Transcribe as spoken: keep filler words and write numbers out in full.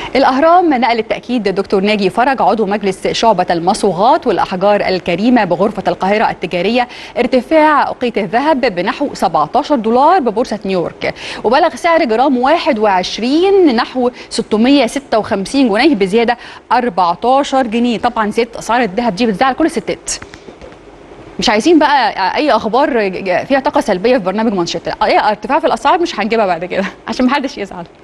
الأهرام نقل التأكيد الدكتور ناجي فرج عضو مجلس شعبة المصوغات والأحجار الكريمة بغرفة القاهرة التجارية ارتفاع أوقية الذهب بنحو سبعة عشر دولار ببورصة نيويورك، وبلغ سعر جرام واحد وعشرين نحو ستمائة وستة وخمسين جنيه بزيادة أربعة عشر جنيه. طبعا زيادة أسعار الذهب دي بتزعل كل الستات. مش عايزين بقى اي اخبار فيها طاقه سلبيه في برنامج مانشيت، اي ارتفاع في الاسعار مش هنجيبها بعد كده عشان محدش يزعل.